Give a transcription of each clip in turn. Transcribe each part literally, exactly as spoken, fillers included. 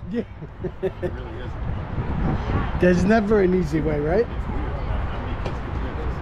Yeah. It really isn't. There's never an easy way, right? It's weird. How many kids can do this?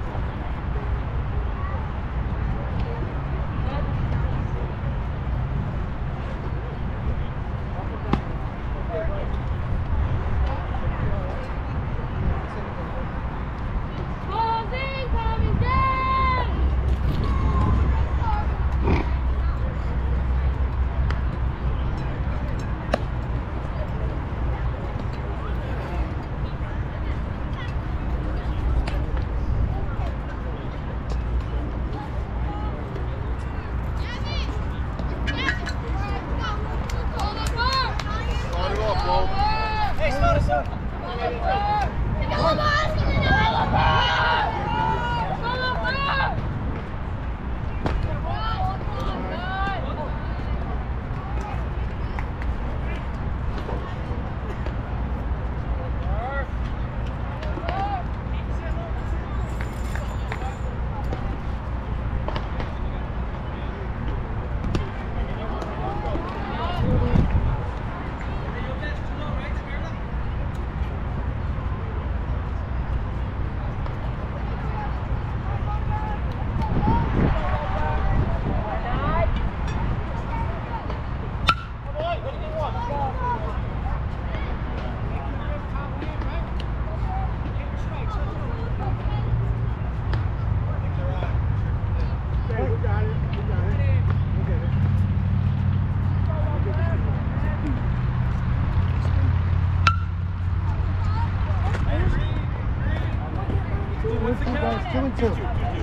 Two and two.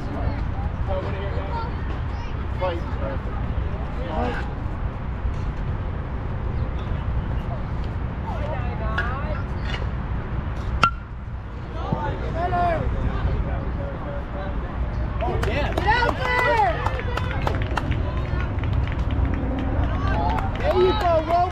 Fight. There you go, Rope.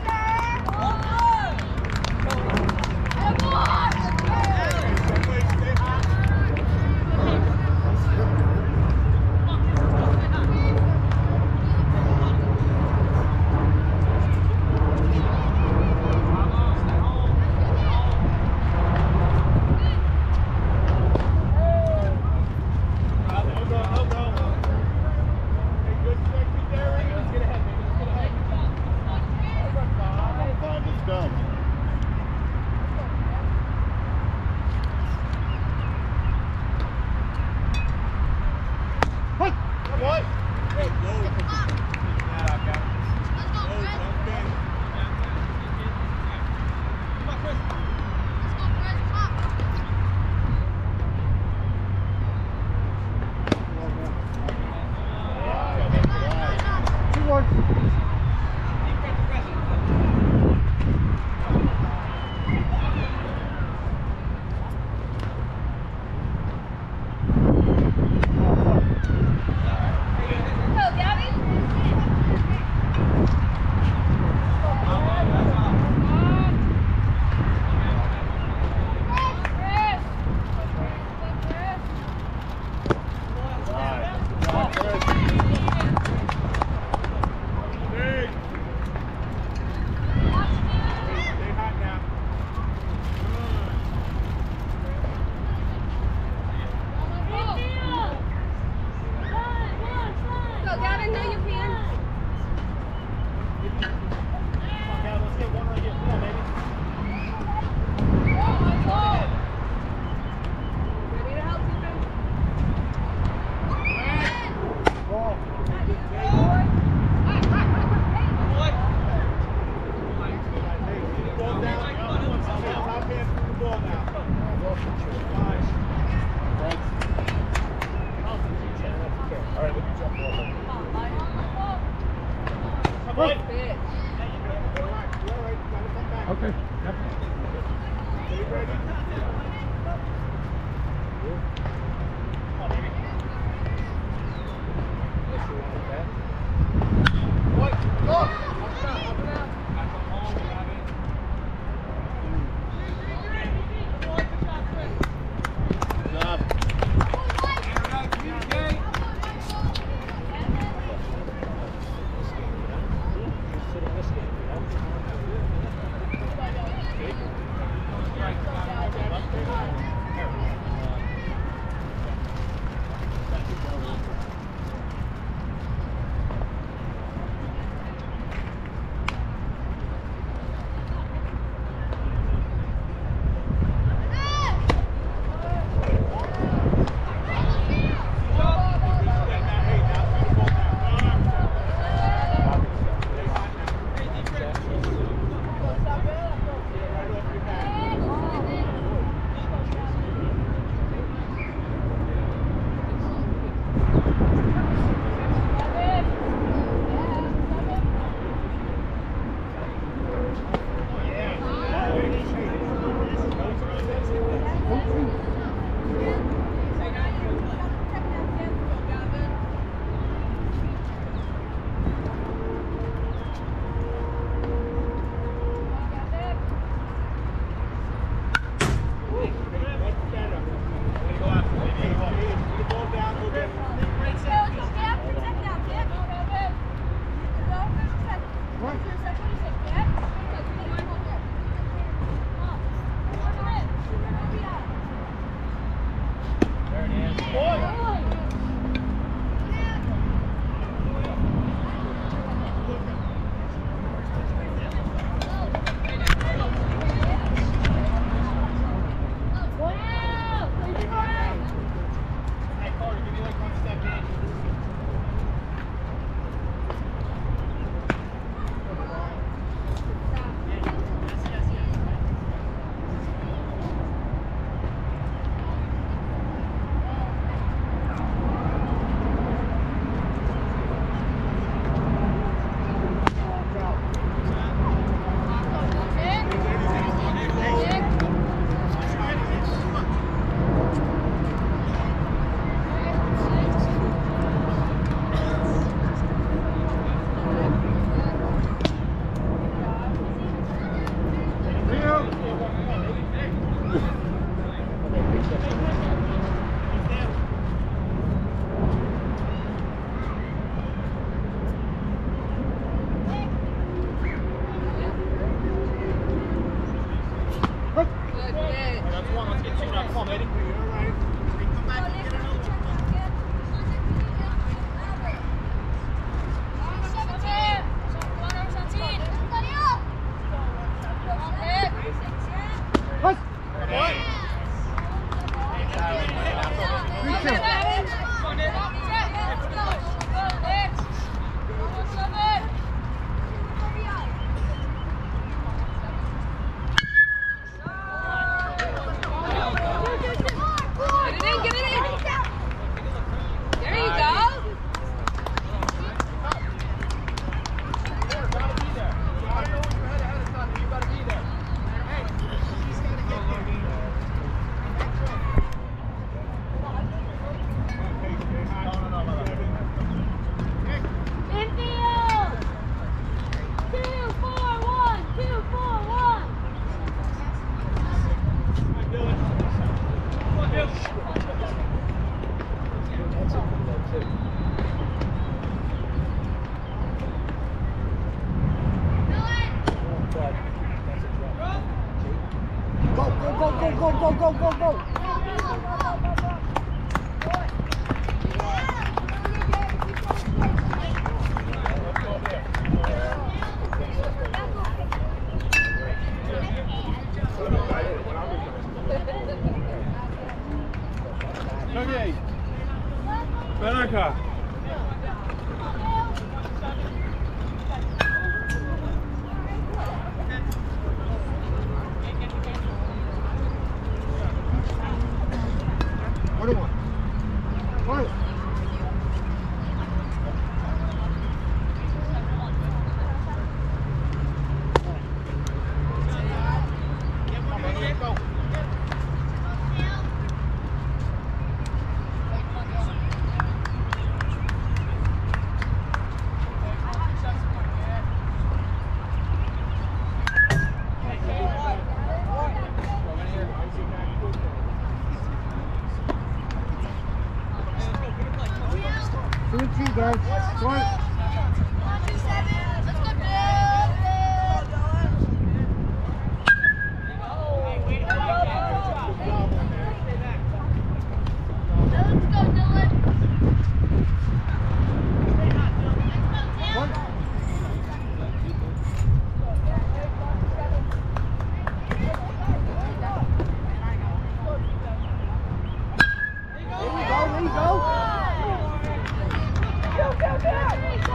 Okay. Yep. Go, go, go!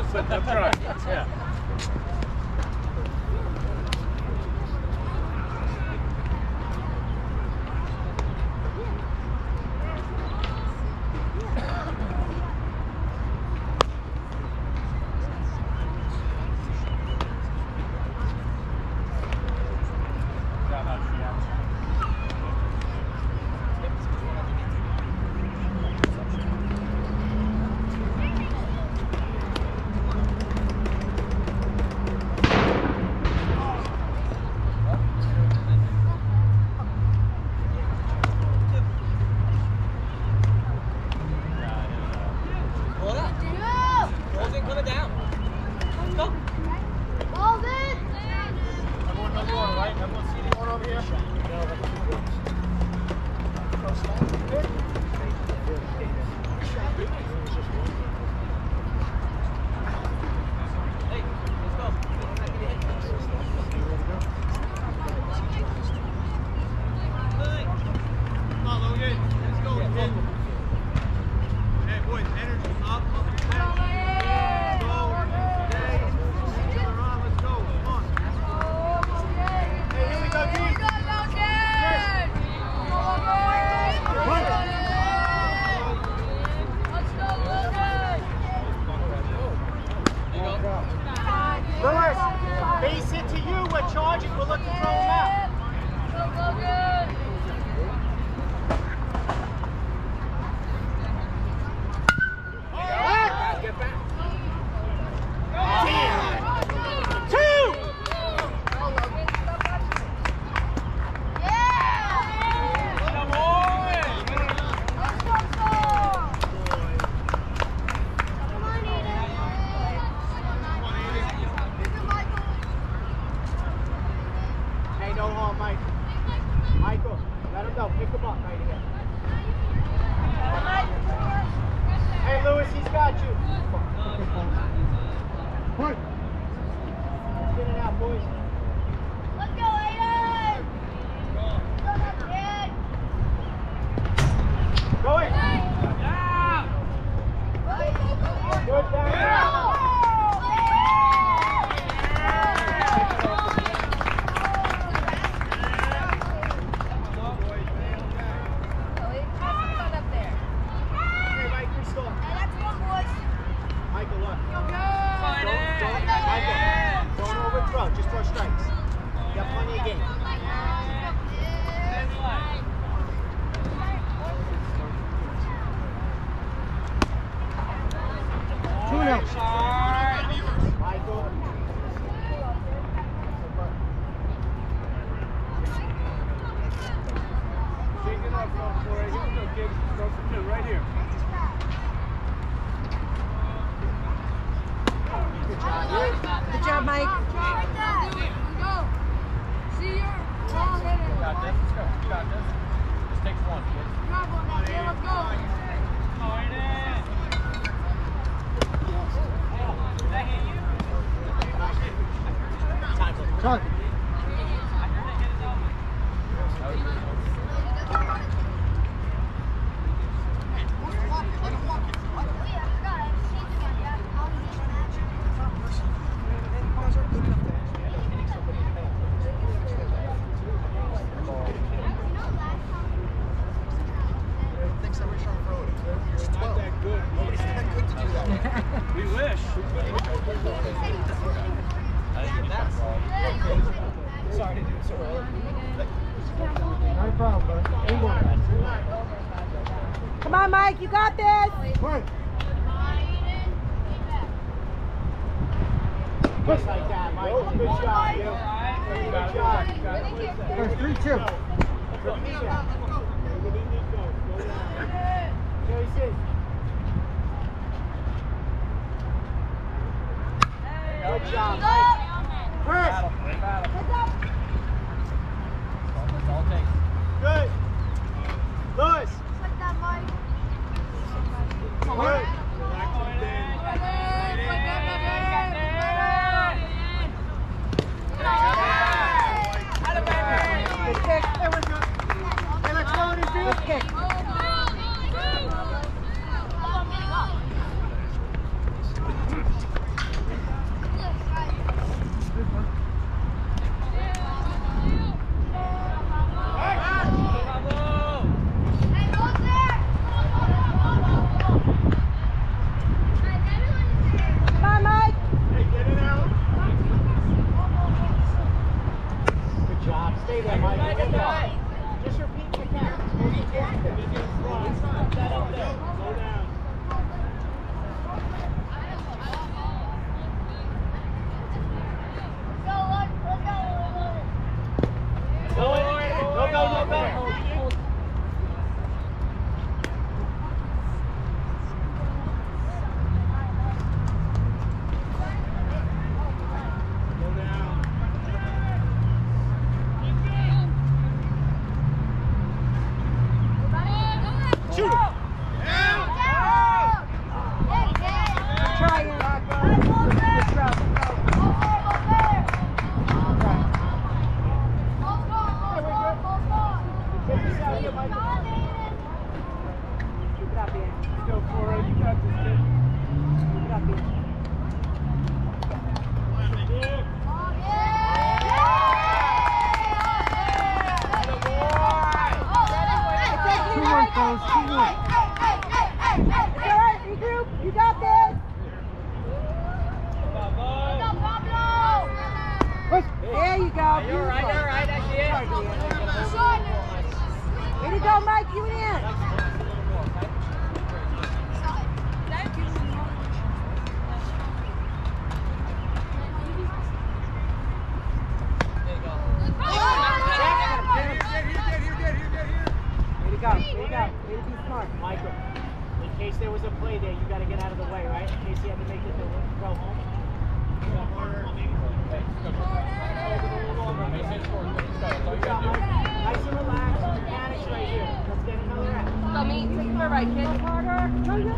sitting up front. Yeah. Come on, Mike, you got this. Right. Just like that, Michael. Good job, you. Good job. There's three, two. Good job, Mike. First. Good. Lewis. Come on. Good kick. There we go. Hey, let's go in his field. Good kick. stay there, Mike. Hold on. Just repeat the count. That up there. Slow down. Go, go, go, go, go. There you go. You're right, you're right. That's it. Way to go, Mike. You in. Way to go. Way to go. Way to be smart. Michael, in case there was a play there, you got to get out of the way, right? In case you had to make it to go home. Nice and relaxed. Mechanics right here. Let's get another out. So me, take my right, kid. Harder. No, yeah.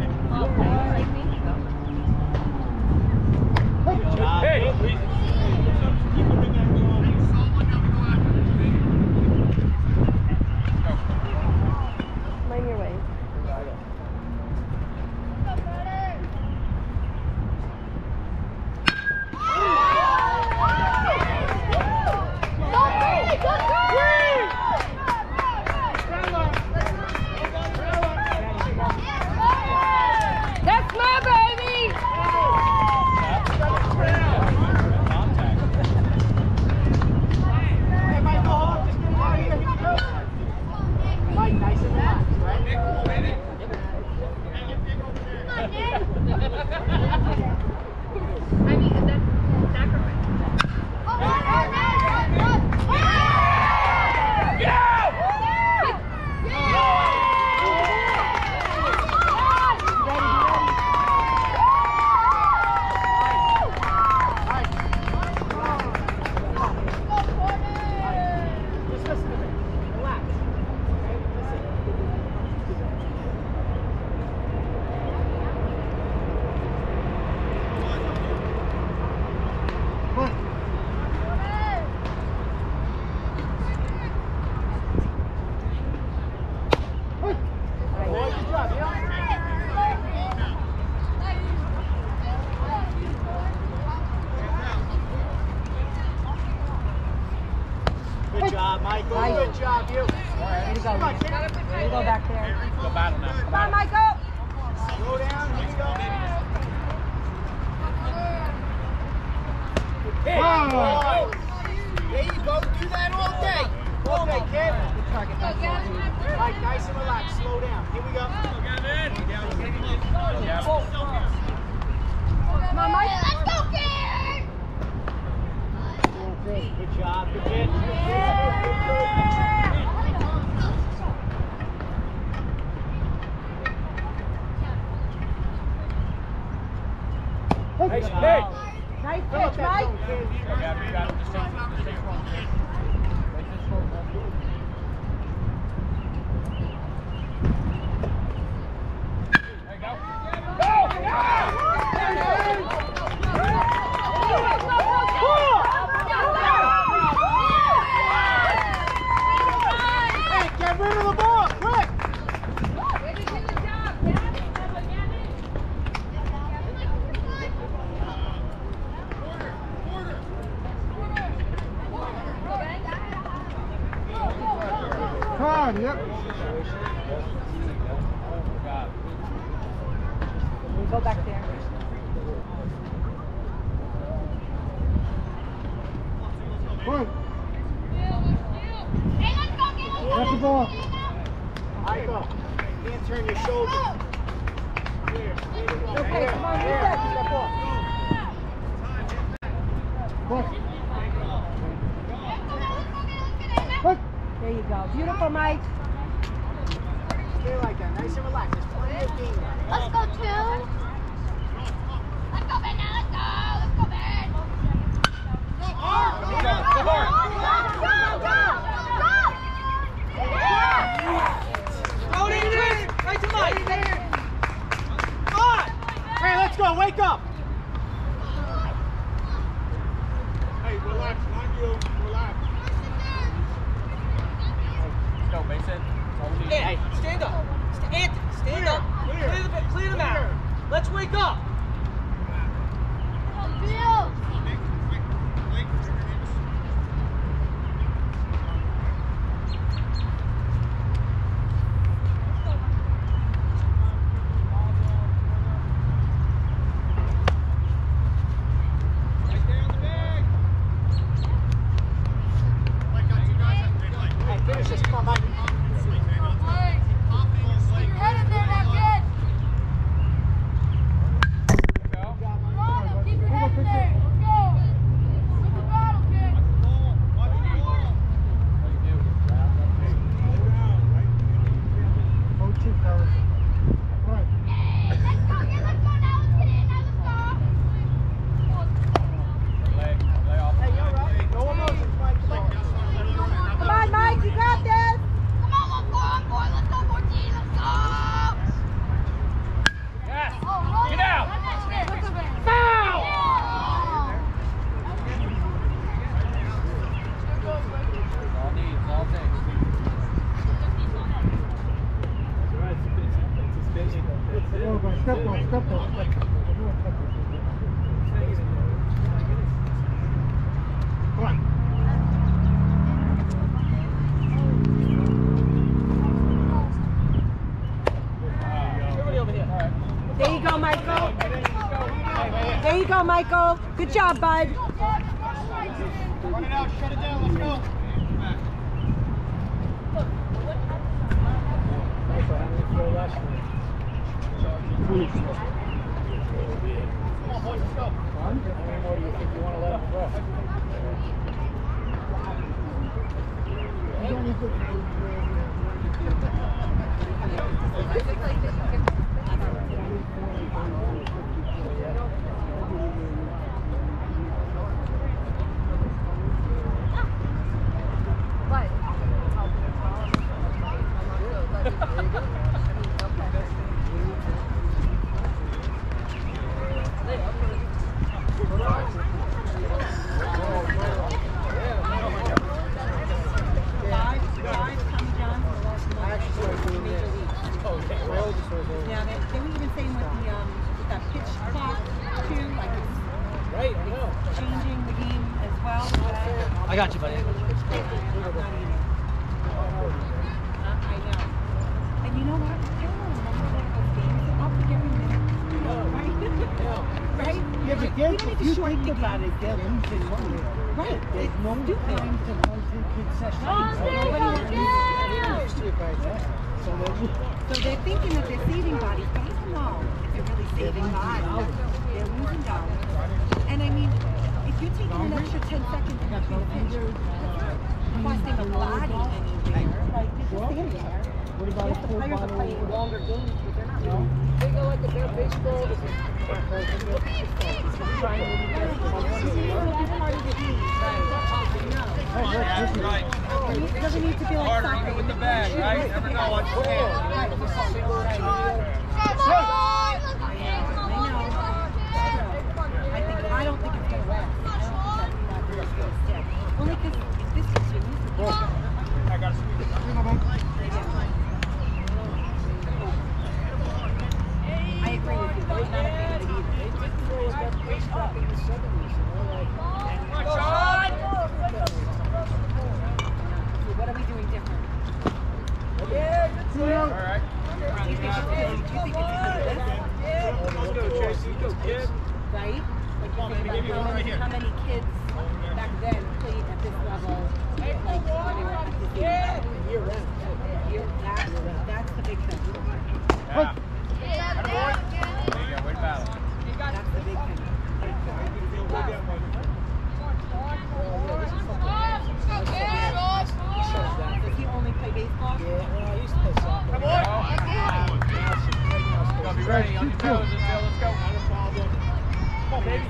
Good job. Hey, please. Keep moving that going. Mind your way. That's my baby! Hey, Mike, go home. Just get him out of here. Here we go. Mike, nice and relaxed, right? I mean, that's sacrifice. Just listen to me. Relax. Okay? Listen. What? Boy, good job, yeah? Good job, Michael. Nice. Good job, you. Way to go. Come on, Way kid. to go back there. Go battle now. Come on, Michael. Slow down. Here we go. Hey. Wow. There you go. Do that all day. All day, kid. Good target. That's all. Mike, nice and relaxed. Slow down. Here we go. Come on, Mike. Let's go, kid! Good job. Good kid. Nice job. Nice Fill up pitch, that Mike. zone, kid. Hey, get rid of the ball, quick! Come on, yep. We'll go back there. One. ball. Michael, you can't turn your shoulders. Here, here you go. Okay, come on, Here, reset. step off. Push. Push. There you go. Beautiful, Mike. Stay like that, nice and relaxed. There's plenty of game left. Let's go, two. Let's go, Ben. Now let's go. Let's go, Ben. Go, go, go, go, go, Go, Adrian! Right to Mike! Come on! Hey, let's go, wake up! Hey, relax, not you. Relax. Let's go, Mason. Hey, stand up. St- Anthony, stand Clear, up. clear. Clear the, clear them out. Let's wake up. Bill. Hey, finish this, come on, Mike. Keep your head in there now, kid. Go. Come on, keep your head in there. Let's go. Win the battle, kid. Oh, two, fellas. Right. Hey, let's go, kid. Let's go now. Let's get in. Now let's Leg, lay off. Hey, you're right. No emotions, Mike. Come on. Come on, Mike. You got this. go. Come on, one more, one more. Let's go, fourteen. Let's go. Yes. Oh, roll. Get out. Let's go, Ben. Foul! All needs, all takes. Oh, go, step on, step on. Come on. Everybody over here. All right. There you go, Michael. There you go, Michael. Good job, bud. Run it out, shut it down, let's go. Come on, boys, let's go. How many more do you think you want to let him throw? Five, five, Tommy John. I actually started doing this. My oldest was over. Yeah, they, they were even saying with the um with that pitch clock too, like it's Right, I know. changing the game as well. I got you, buddy. I'm not either. Uh, I know. And you know what? I don't remember one of those games. I'll forget every minute. Right? Right? Yeah, but We then, don't need if to you shorten think the about game. it, they're losing money. Right. There's It's no stupid. time to run through concessions. Come on, Everybody Diego, is yeah. used to it by now. So they're, So they're thinking that they're saving bodies, but I don't know if they're really saving bodies. They're losing dollars. And I mean, if you're taking an extra ten seconds to complete a pitch, that's not costing a body anywhere. Like, you're just standing there. what about Yes, a the full players are bottle? playing longer games, but they're not No? really. They go like a bear baseball. This is part of the game. Oh, look, this is- Right. It doesn't need to be like Harder, soccer. even with the bag, right? Never know what's going on. Right. Come on, let's go. I think I don't think it's gonna last. I don't think that's gonna stick. Only because if this continues, I got to I agree with you. It's not a big deal either. They did throw us that pace back in the seventies, you know, like. So what are we doing different? Yeah, good throw. All right. Do you think it's because, do you think it's because of this? Let's go, Chase. You go, kid. Right? Like you think about how many, how many kids back then played at this level, like when they were at this age. Year round. you, that's, that's the big thing. Yeah. There you go, way to battle. That's the big thing. Does he only play baseball? Yeah, well, I used to play soccer. Come on. Be ready on your toes, Isabel. Let's go. Not a problem. Come on, baby.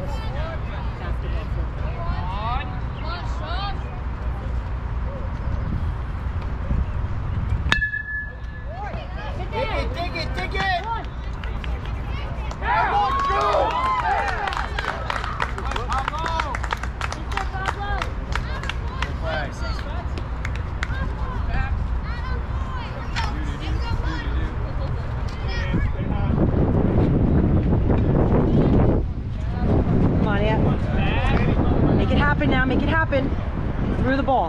Dig it, dig it, dig it! Come on, go! Good play. Come on, yeah. Make it happen now, make it happen. Through the ball.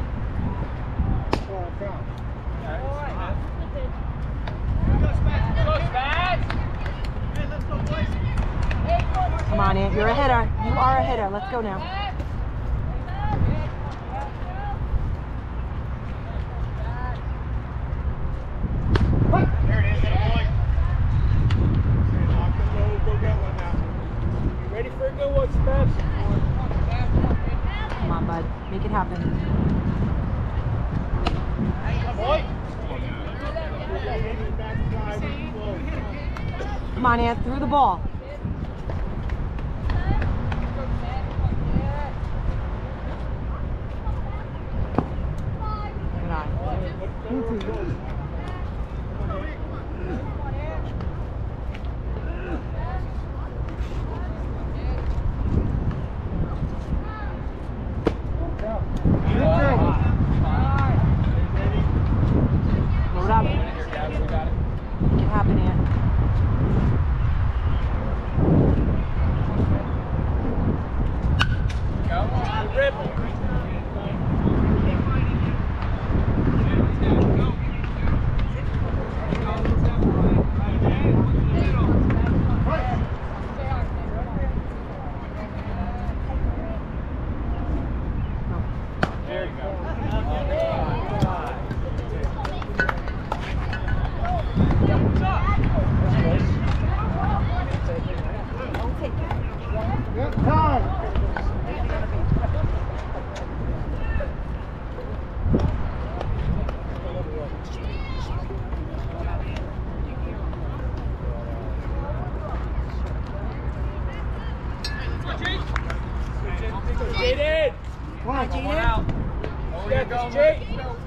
Come on, Ant, you're a hitter. You are a hitter. Let's go now. There it is, that boy. Lock and load, go get one now. You ready for a good one, Spence? Come on, bud. Make it happen. Come on. Come on, Ant, through the ball. Good eye. Load up. Make it happen, Ant. Go. Ripple. There you go. Good time. Jaden! Come on, One Jaden. out. Oh, here goes Jake.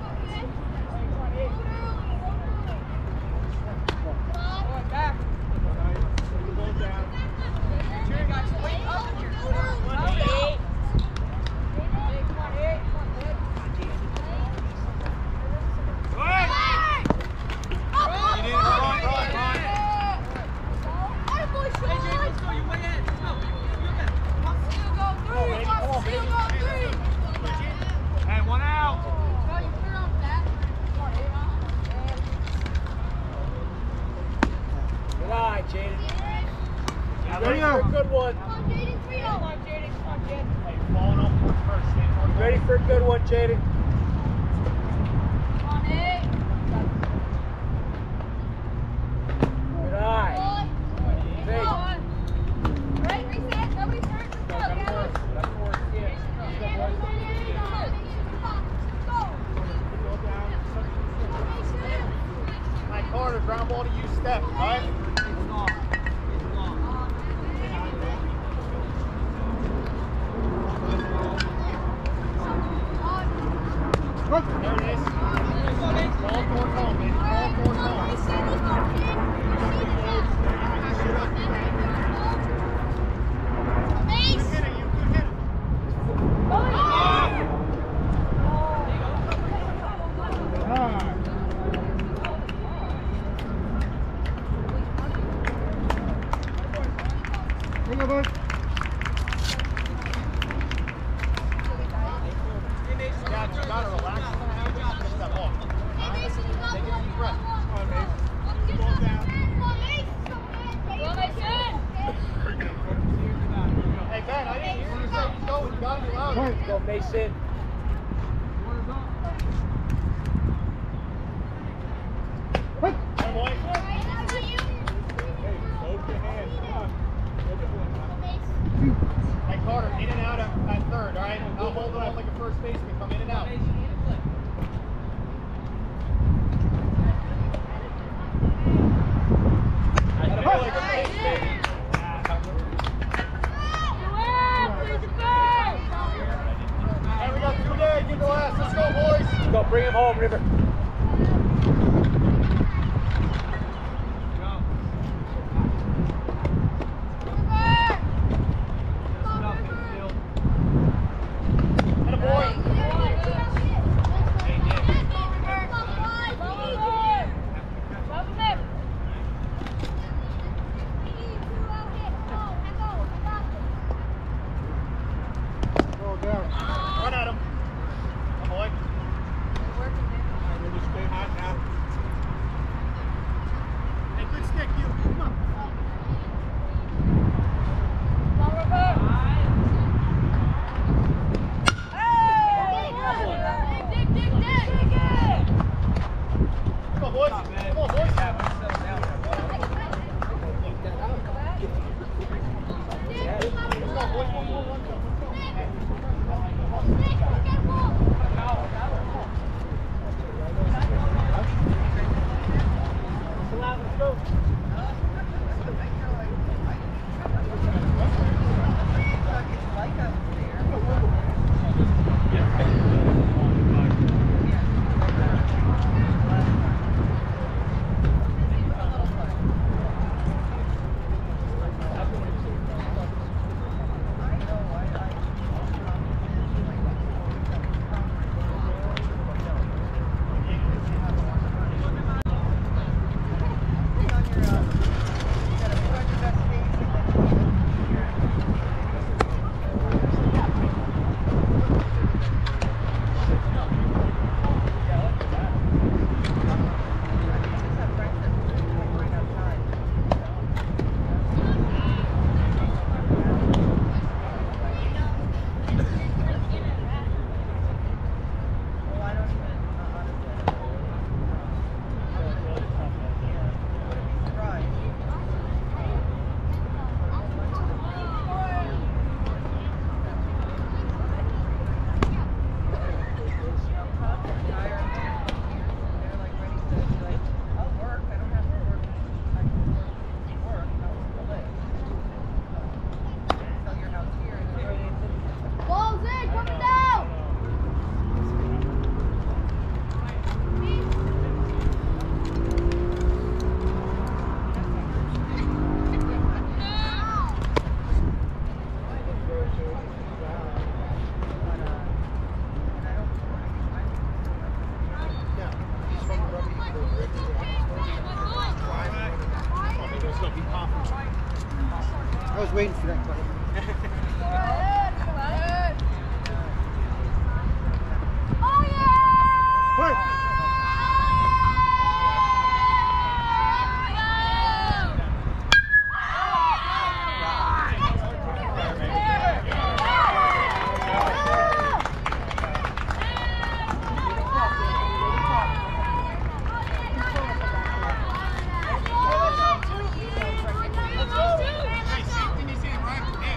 Hey, one out. Good eye, Jaden. Now ready for a good one. Hey, falling off towards first. Stand towards Ready for a good one, Jaden. Good eye. Mike Carter, ground ball to you, Steph, right? There it is. Ball towards home, baby. Ball towards home. Good hitter, you good hitter. Here you go, bud. Dad, you gotta relax. Finish that ball. Take a deep breath. Come on, babe. Ball down. Hey, Ben, I didn't hear you say he's going. You gotta be loud. Point. Go, Mason. boy. Hey, both your hands. Come on. Look at one. Hey, Carter, in and out at, at third, all right? I'll hold it off like a first baseman. Come in and out. I feel like a face, baby. Hey, we got two days. Get the last. Let's go, boys. Let's go. Bring him home, River. Roll down. Run at him. Come, boy. River, stay hot now. Hey, good stick, you. Come on. Come on, boys. Come on, boys. Let's go, boys. One more, one more. Balls in, coming down! I was waiting for that play. Oh yeah! Push! Hey, safety needs to get right.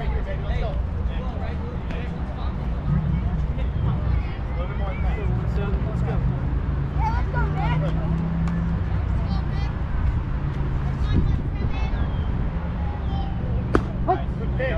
right here, baby. Let's go. A little bit more than that. Let's go. Let's go. Hey, let's go, man. Nice. Good pitch.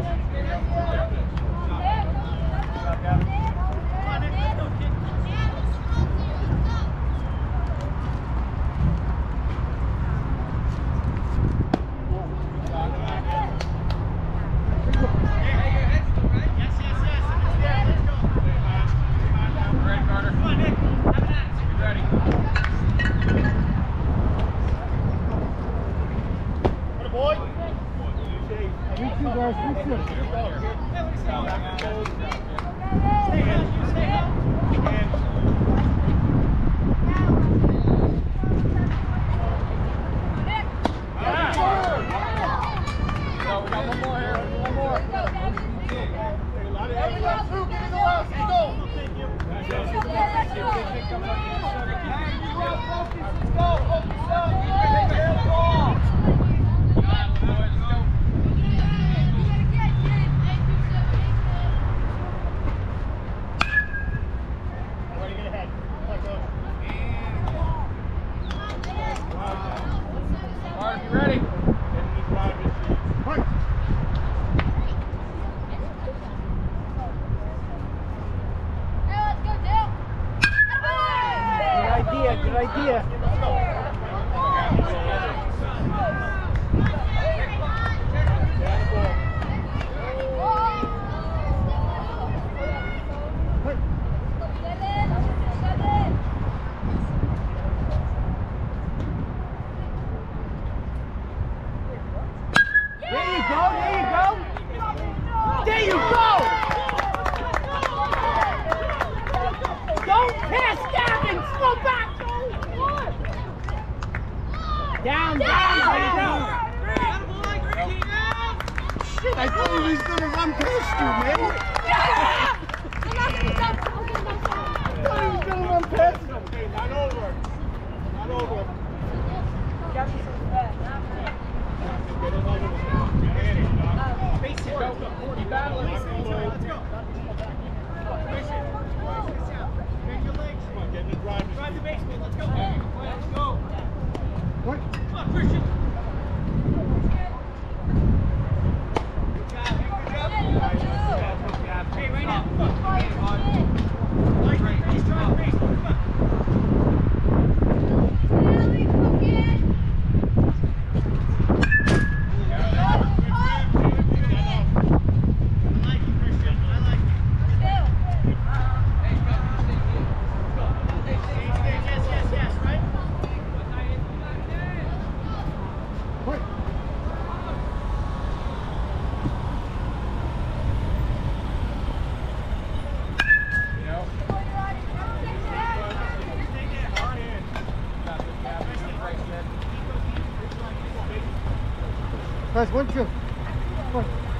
Guys, one, two. One.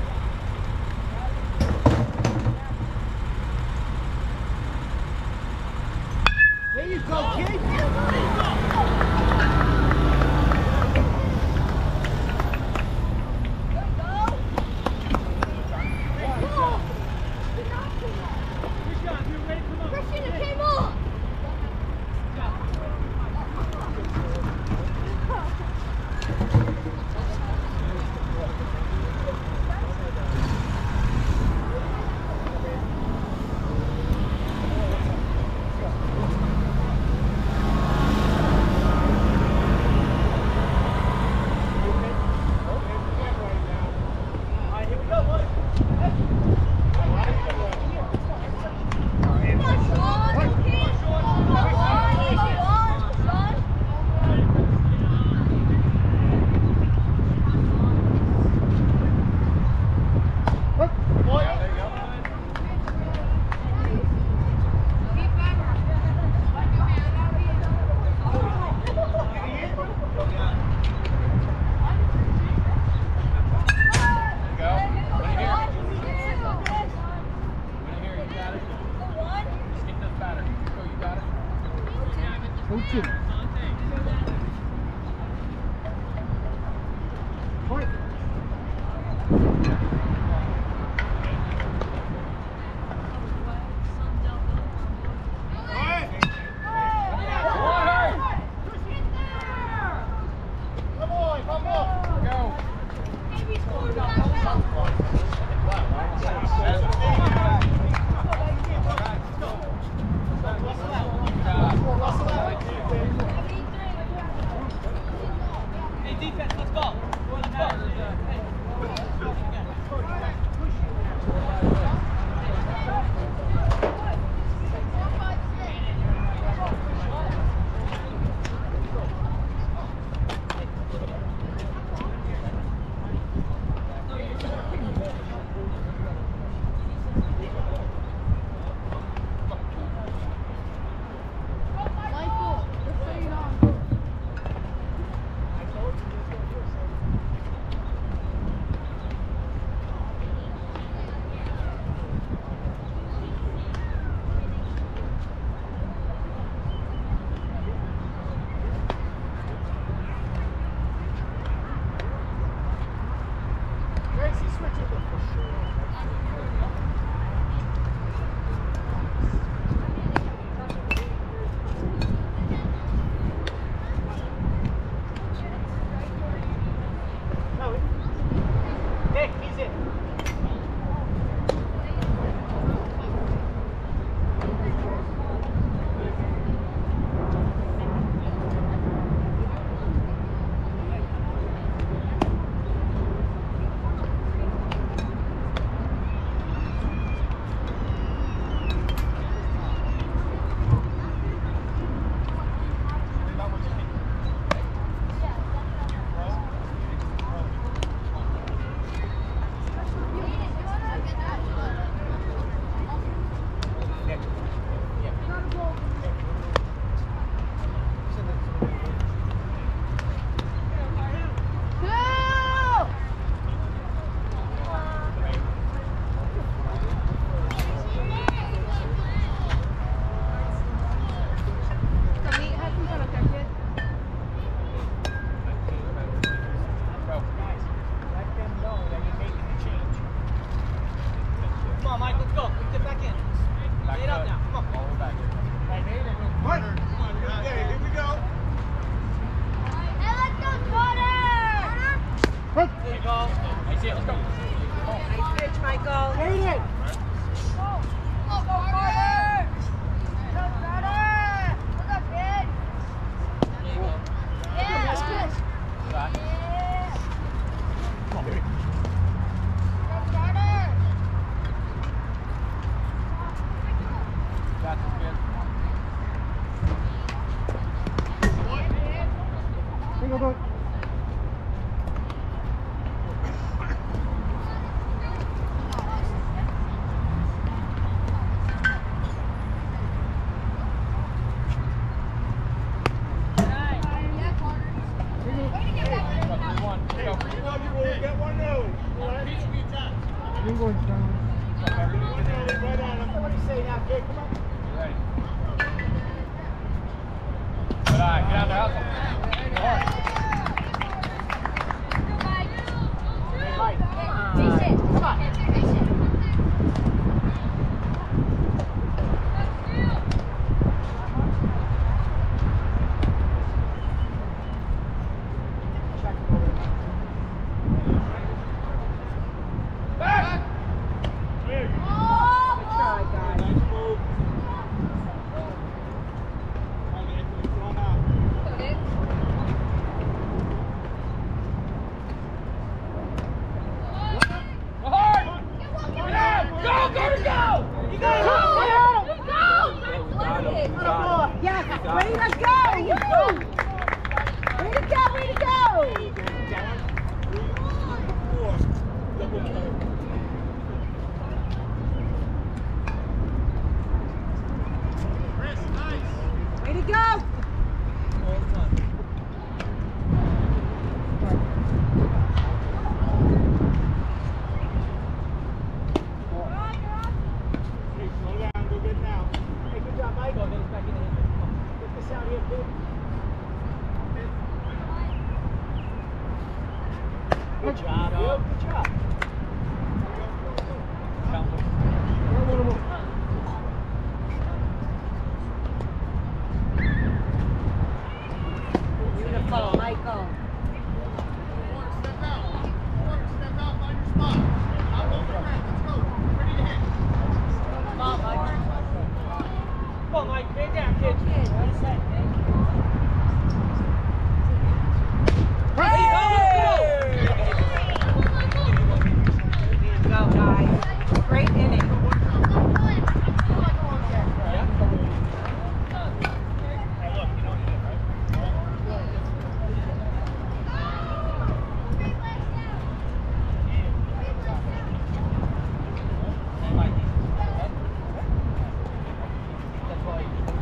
There you go, kid. Christian, it came off. Coaching. Point. Nick, he's in. Come on, Mike, let's go. Let's get back in. Lay it up now. Come on. All the way back here. What? Okay, here we go. Hey, let's go, Connor! What? There you go. I see it. Let's go. Nice pitch, Michael. Aiden! Go, go, Connor! Go, Connor! What's up, kid? There you go. Yeah! Back. Yeah! Come on, baby. Go, Connor! That's good. Single boat. three one. Let's go. Get one new. Single and down. Right on him. What do you say now, kid? Come on. You ready? Good eye. Get out there. Hustle. Hard. Chase it. Come on. Chase it. Back. Oh! Good try, guys. Nice move. Come on, Nick. Come on out. Go hard. Get out. Go, go, go. You got it. Yes, way to go! Way to go, way to go! Four. Double play. Chris, nice. Way to go! Hey, slow down. Go get it now. Hey, good job, Mike. Get us back in the hand. Come on. Get this out here, kid. Good job, yo. Good job. Beautiful, Michael. Step out. Step out. Find your spot. Out over the red. Let's go. Ready to hit. Come on, Mike. Come on, Mike. Stay down, kid. Go, guys. Great inning. That's why.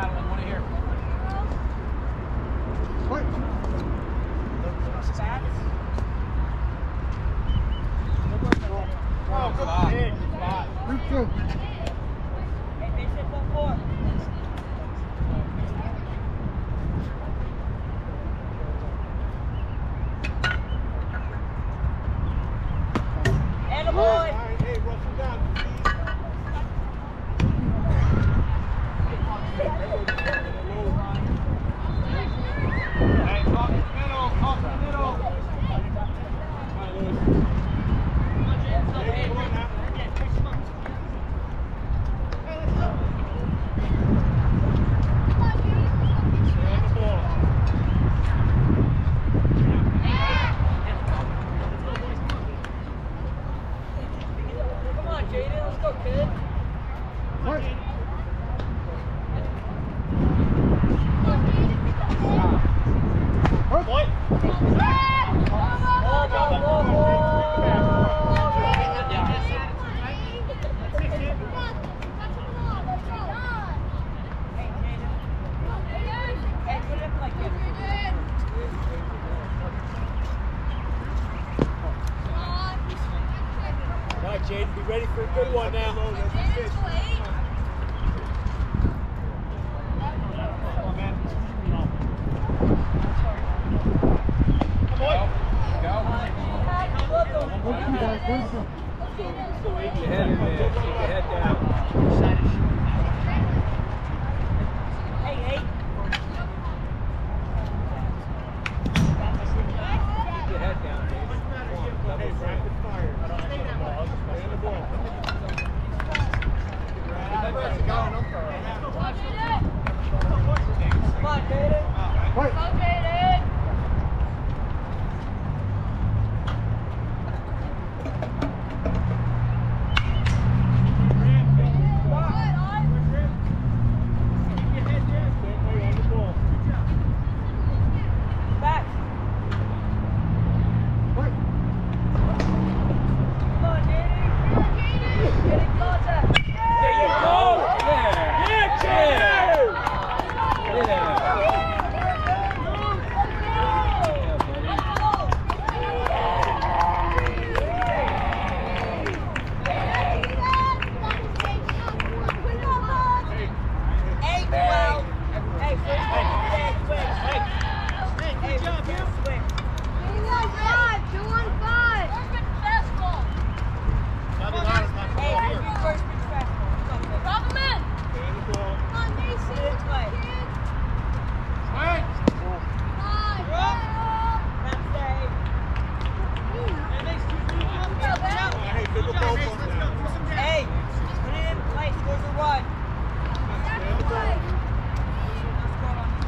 battling. Want to hear? Fight. Oh, good spot. Good spot. Three, two. Hey, base it, four, four. And a boy. All right, hey, Russell down, please. Hey, off the middle, off the middle. Hey, come on now. Stay on the ball. Come on, Jaden, let's go, kid. Fight. Fight. What? Ball, ball, ball, ball. Hey, Jaden. Hey, put it up like this. All right, Jaden, be ready for a good one now. Come on, man. Come on. One, two, guys. One, two. Keep your head in there. Keep your head down. Hey, hey. Keep your head down, David. Hey, rapid fire. Stay on the ball. Stay on the ball. Come on, Jaden. Fight. Back. Fight. Come on, Jaden. Getting closer. There you go. Yeah. Yeah, Jay. Yeah. Hey, twelve. Hey, first hey, swing. Hey, hey, good job, you. Swing. Hey, you first pitch fastball. Go, go. Sit in play. Not save. Hey, good look over now. Hey, put it in play. Scores a run. Stay on the ball. Not score on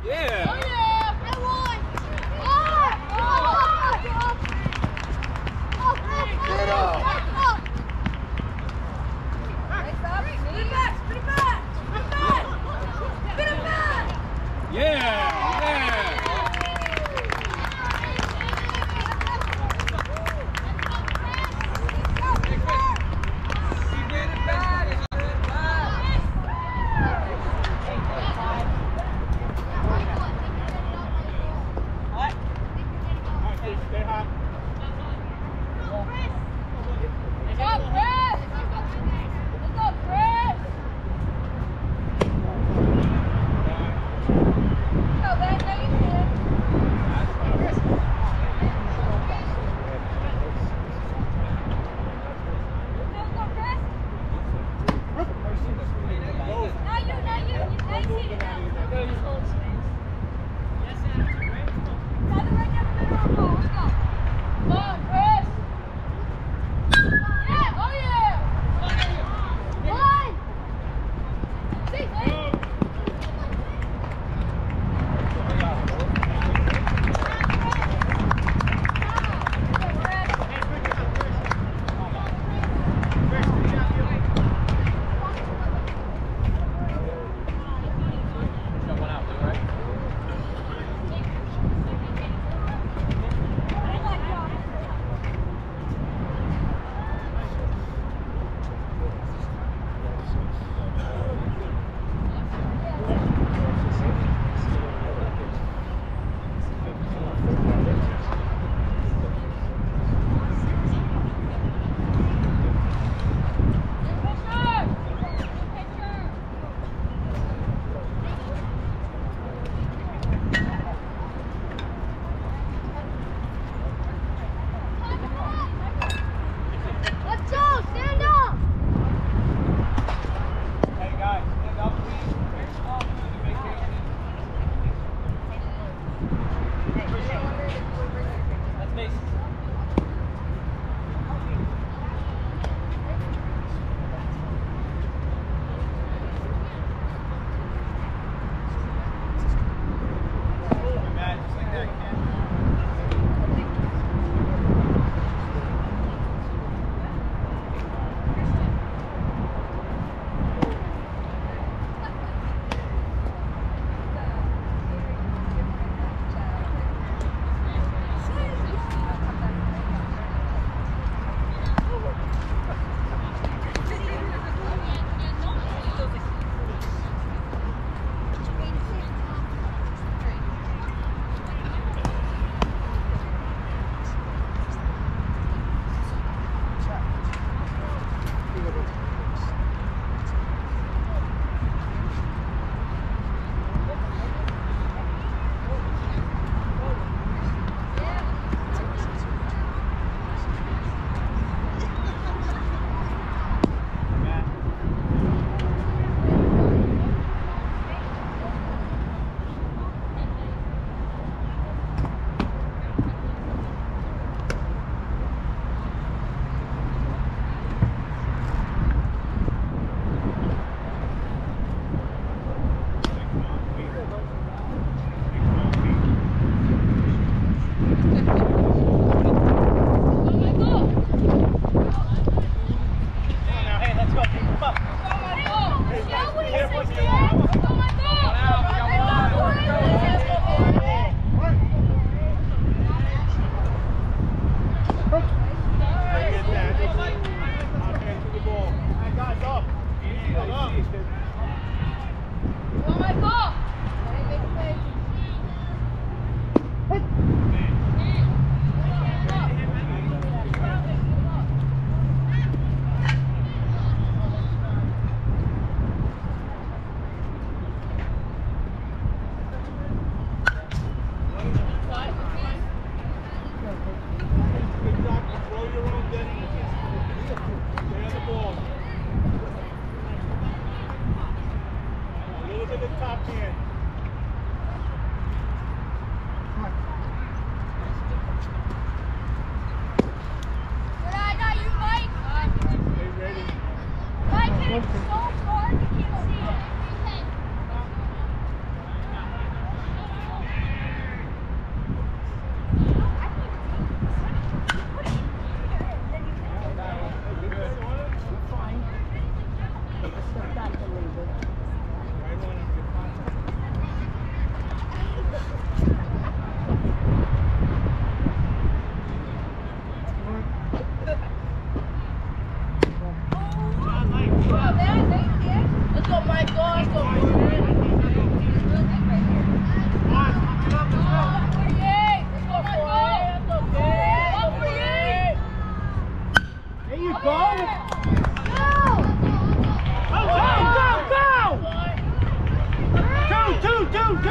Yeah. Oh yeah! That one! Oh! Oh! Oh! Get up. Put it back! Put it back! Put it back! Put it back! Yeah. Yeah. Stay hot. Let's go, Chris! Let's go, Chris! Go, Ben. Now you see it. Let's go, Chris! Now you, now you. Now you see it now. Father, right down the middle of the ball. Let's go. Come on, Chris! Yeah! Oh, yeah! One! Six, eight!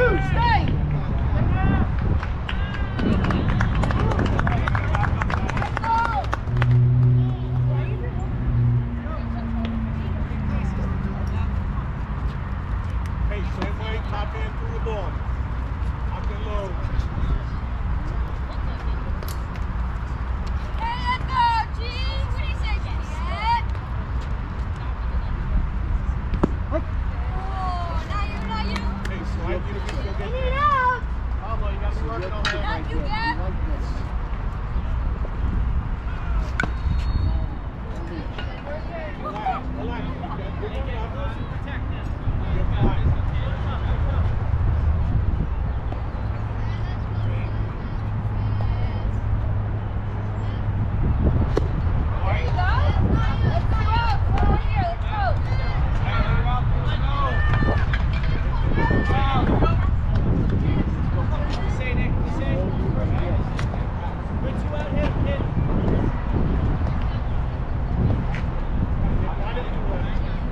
Two, stay! Hey, same way, top in through the ball. Lock and load. Hey, let's go, G! What do you say, Dad? Oh, not you, not you. Hey, slide you to get go get Get it that. out! Pablo, you gotta be working on that. Not you, Dad. Relax, relax. You got good enough. You're fine. There you go. Let's go. Come on here, let's go. Say, Nick, say. Put you out, hit, hit. Why didn't you win?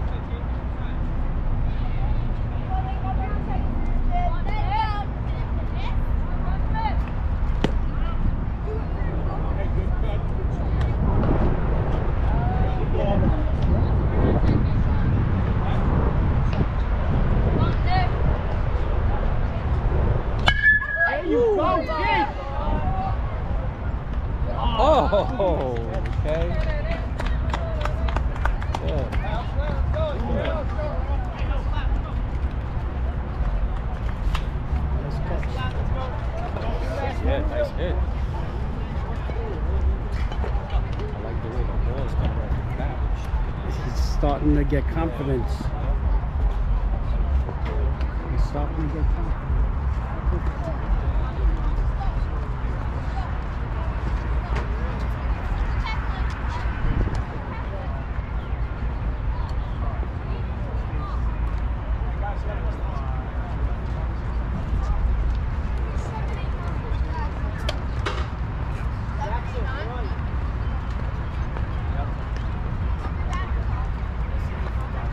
Hey, good cut. Good ball. There you go, Jake! Oh, okay. Good. Nice hit, nice hit. I like the way the ball's coming right back. He's starting to get confidence. He's starting to get confidence.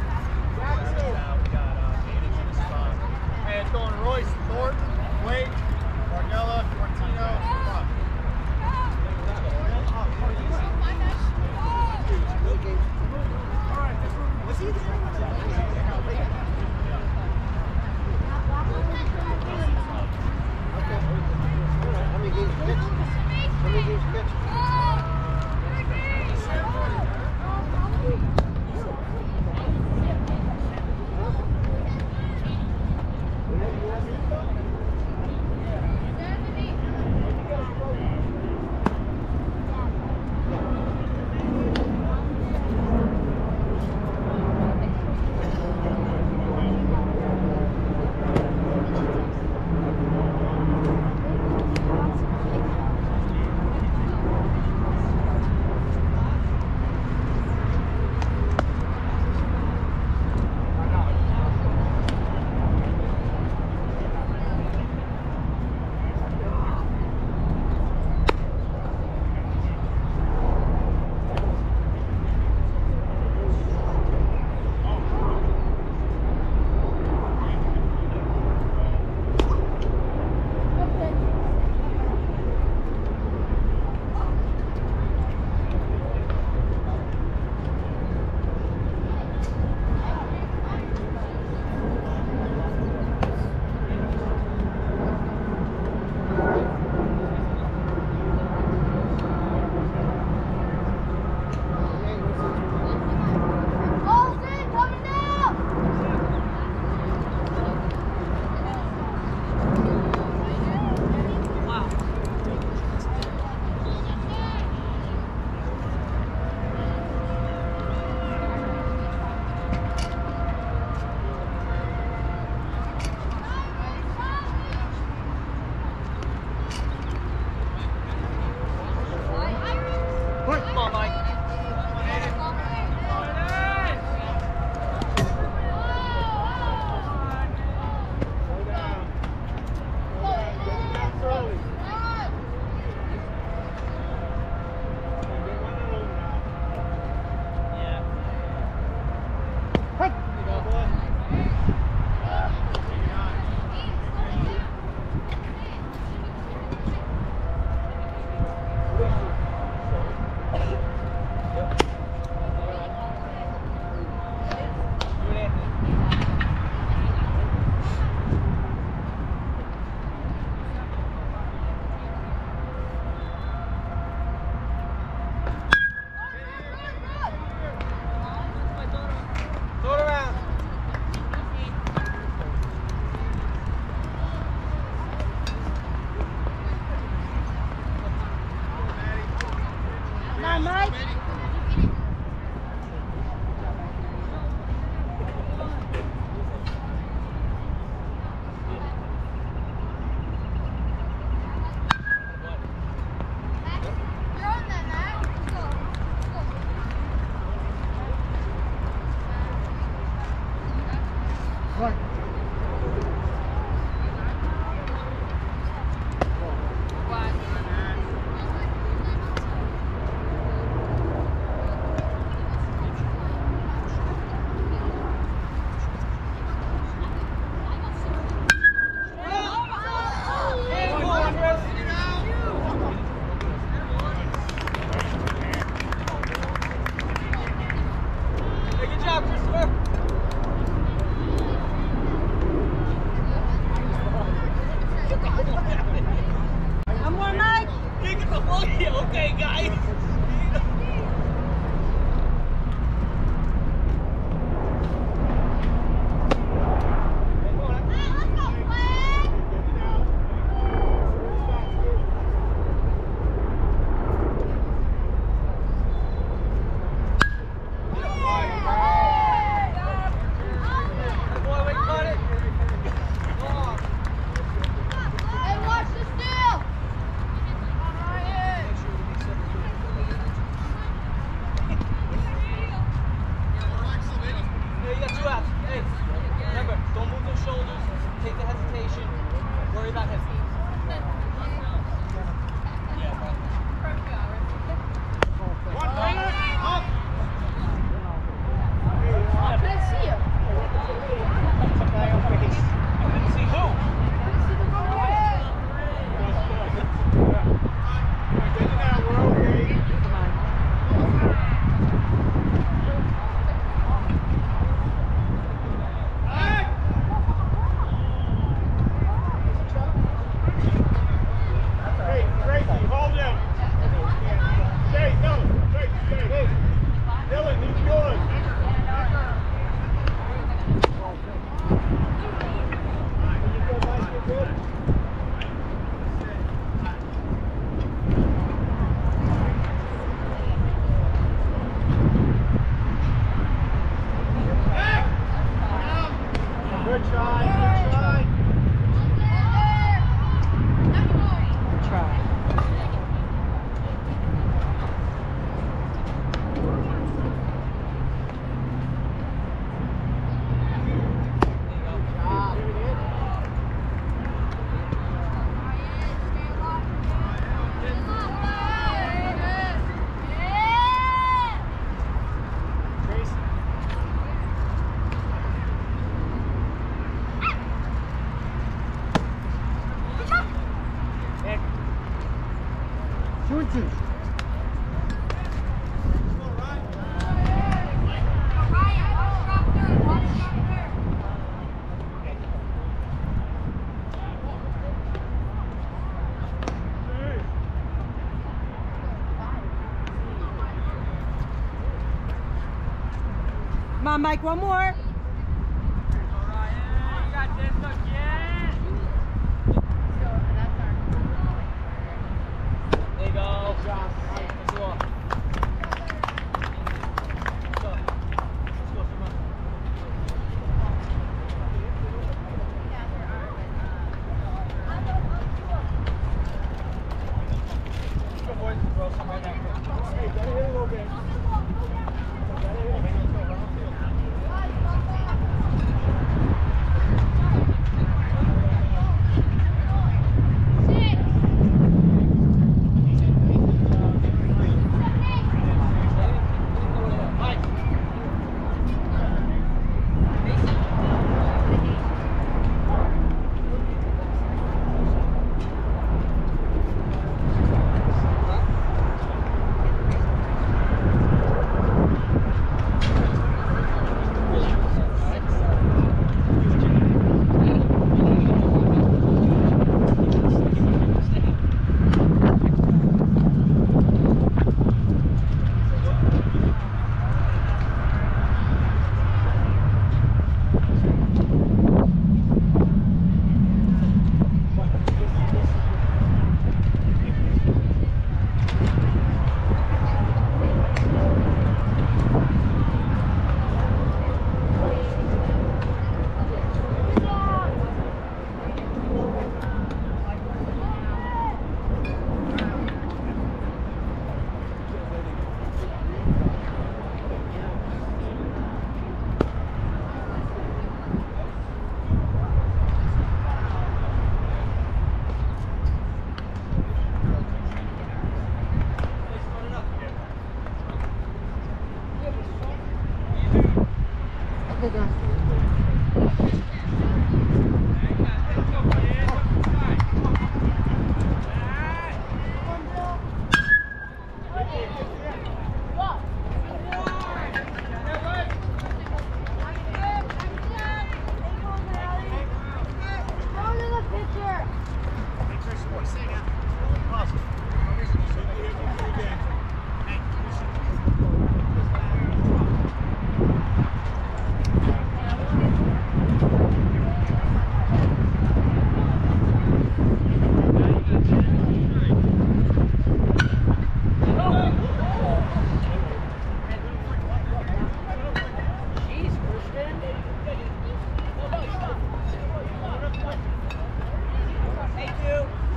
Hey, it's going Royce, Thornton, Wade. Okay, guys. Come on, Mike, one more. There you go. Let's go.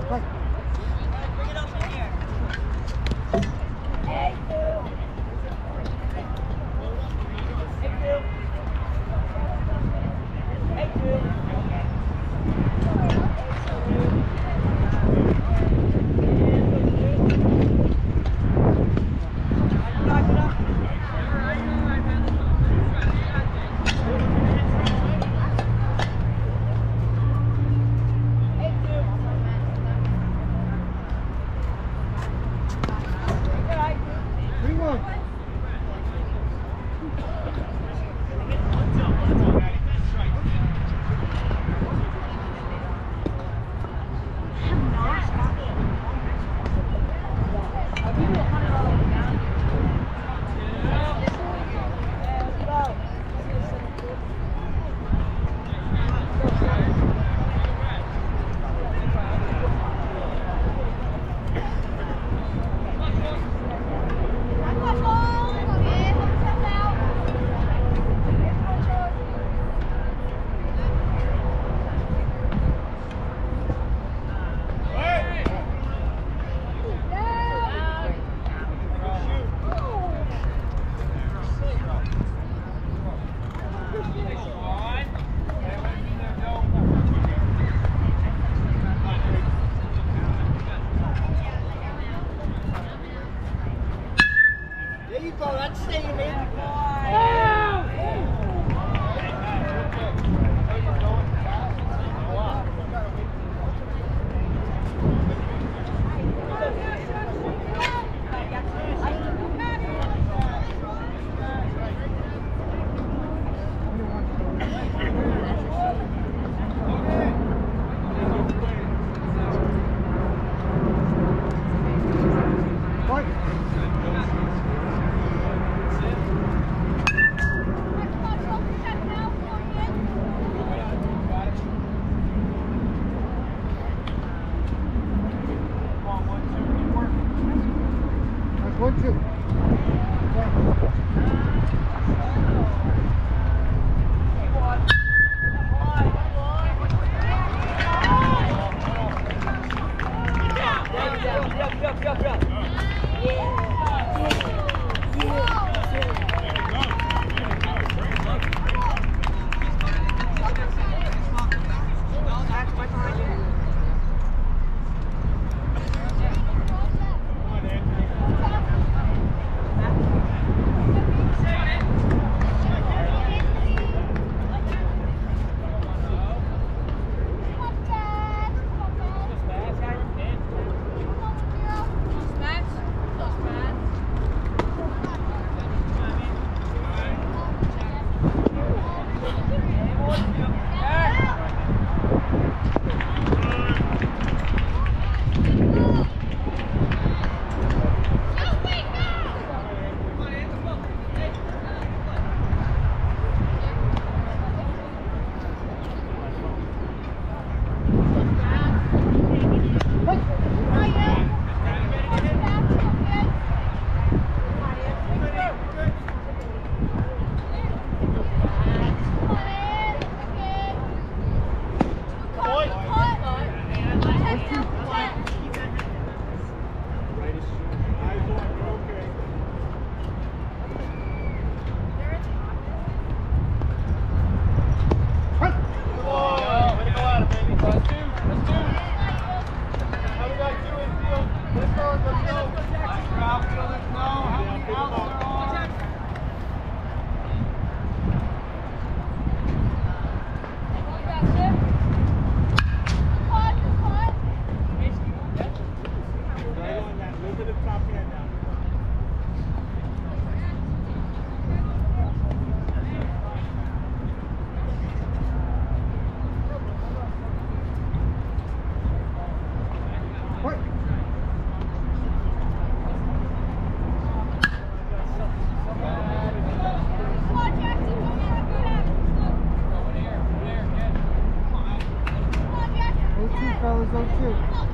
There you go, that's staying in. One, two. Fellas, don't shoot.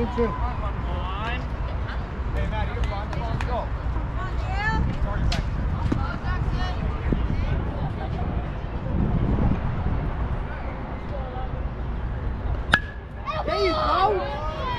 two. Hey, Matt, you're fine. Come on, go. Starting back. There you go.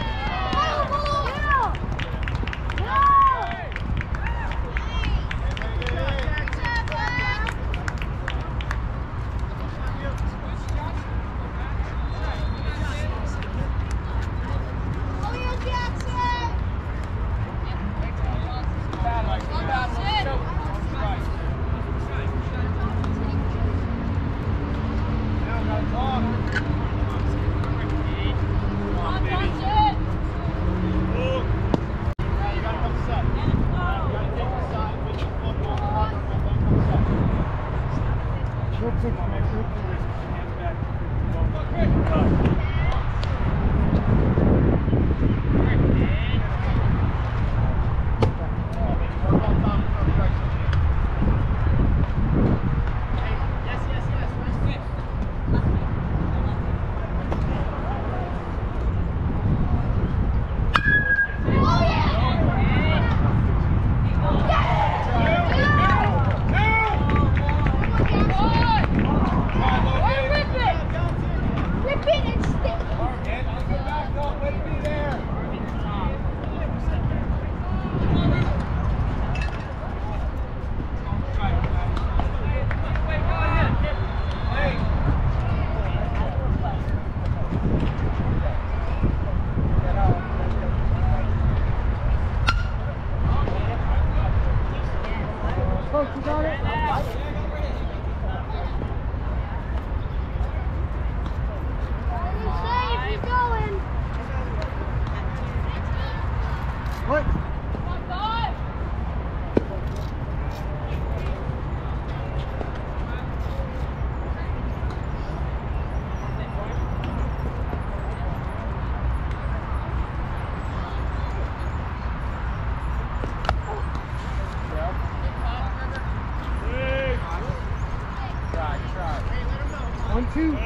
One, two.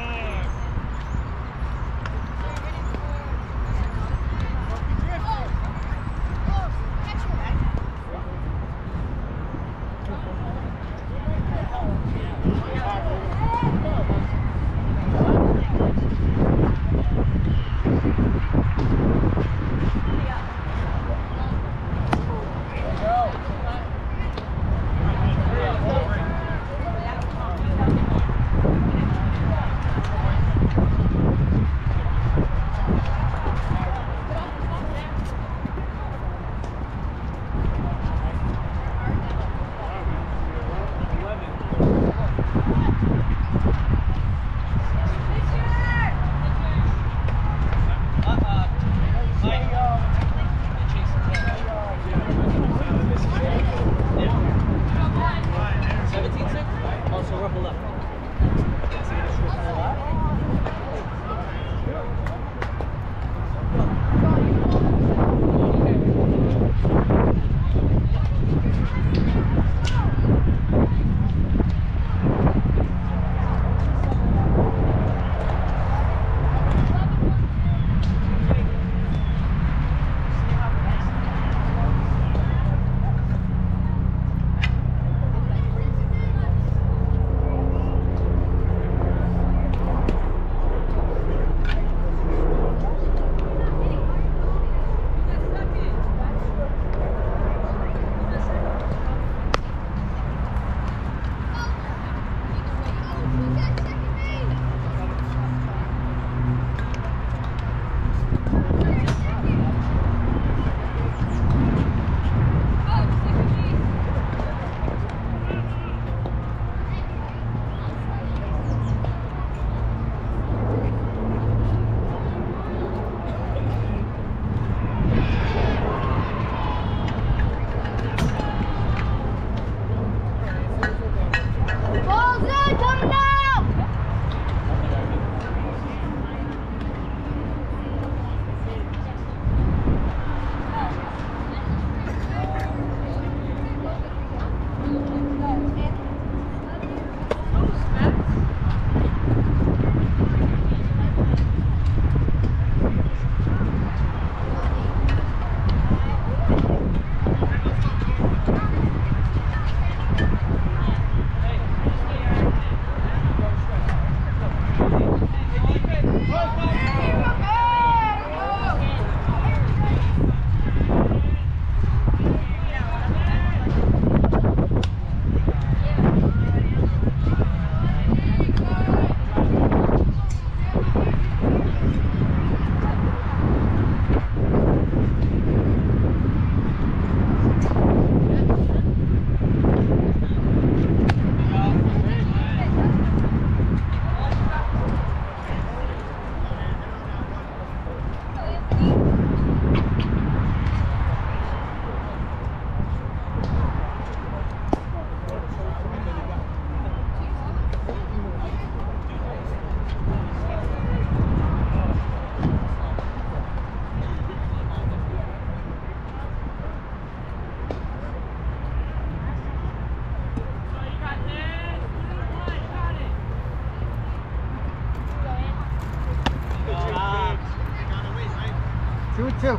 two.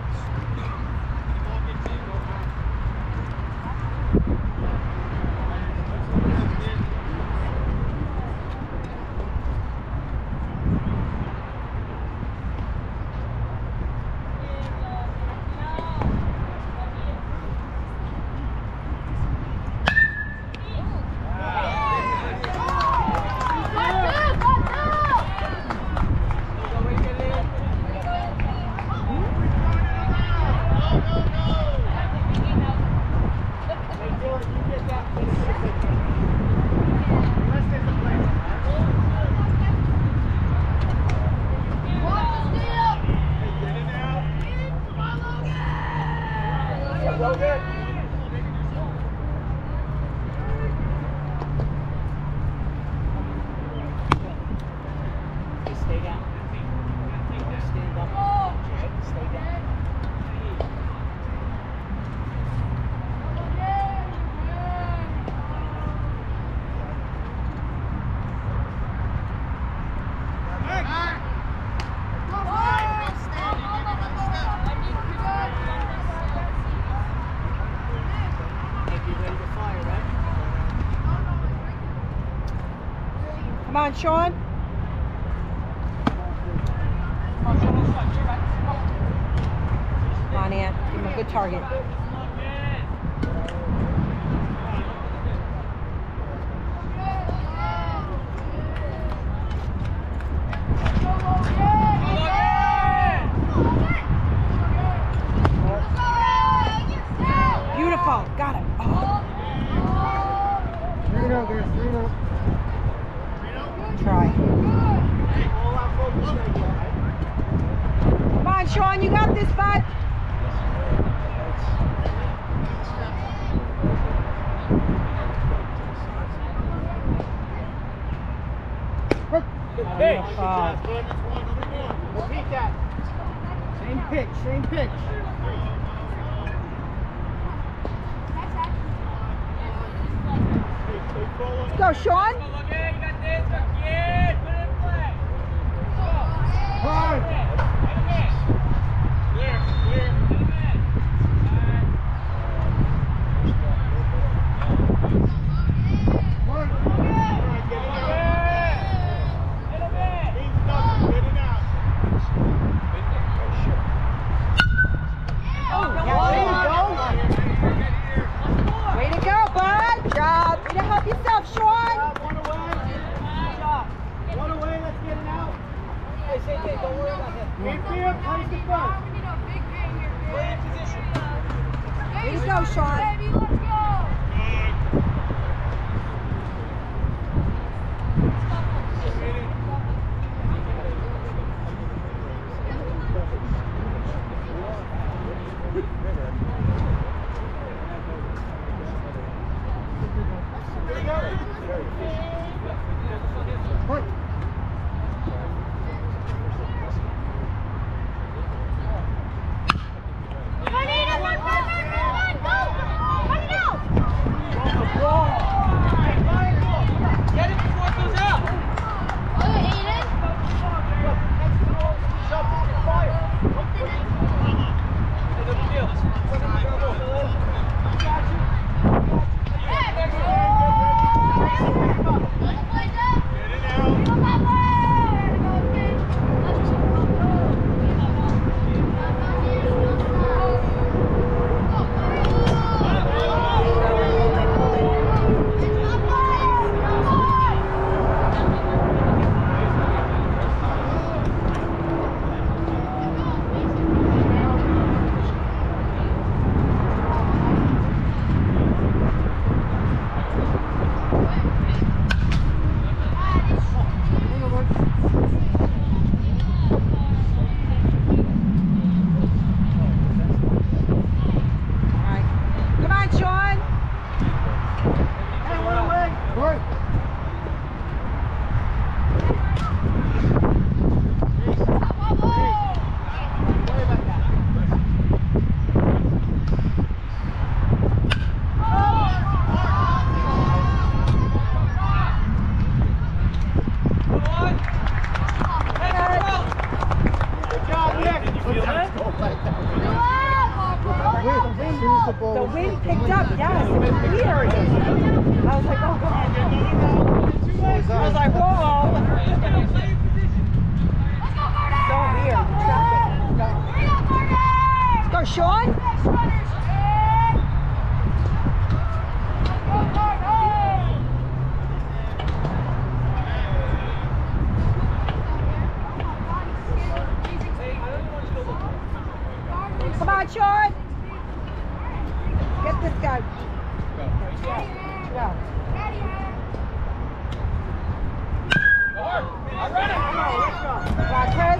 Come on, Sean. Come on, Ann. Give him a good target. Beautiful. Got it. Oh. Three no, guys. Three no. Try. Come on, Sean, you got this, bud. Hey. Oh. Repeat that. Same pitch, same pitch. Let's go, Sean. Way to go, bud. Good job. Way to help yourself, Sean. One away. Good job. One away, let's get it out. Hey, same thing, don't worry about him. Infield, place the front. Play in position. Way to go, Sean. Baby, let's go. Come on, Eden, one, one, one, one, go. weird. I was like, oh God. I was like, whoa. So weird. Let's go, Sean. Come on, Sean. Get this guy. Go. Come on, Chris.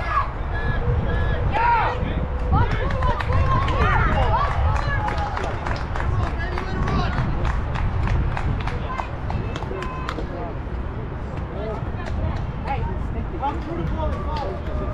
Come through the ball and follow.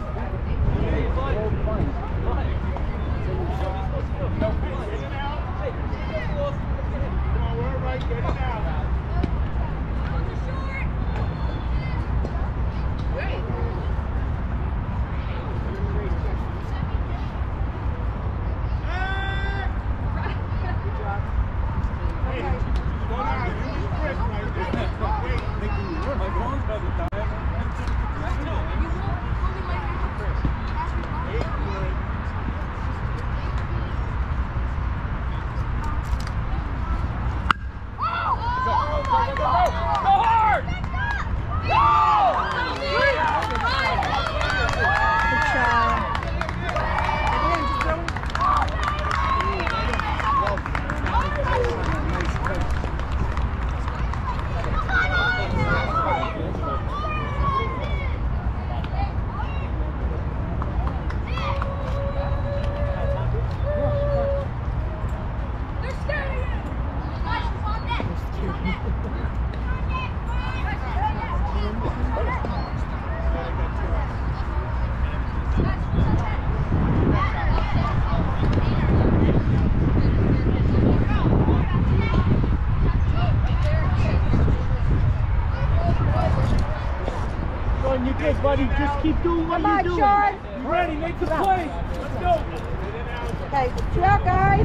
You good, buddy. Just keep doing what Come you're on, doing. Sean. You ready? Make the play. Let's go. Okay, two out, guys.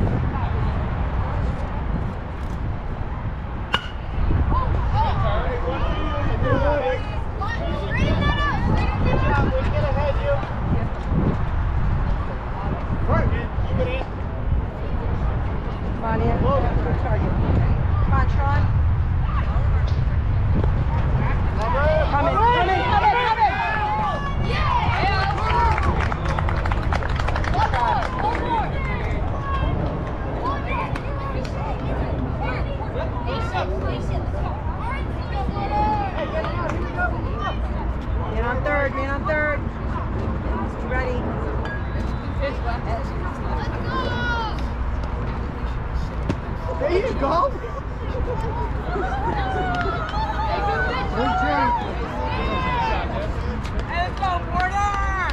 Come on, Ian. Target. Come on, Sean. Coming, coming, coming, coming. Man on third, man on third. You ready? There you go. Let's go, Porter!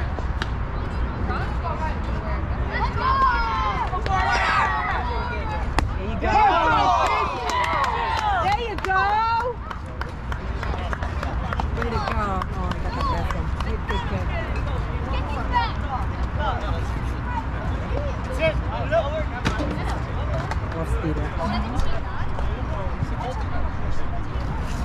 There you go. There you go. Way to go. Oh, I got the best one. Good, good, good. Off speeder.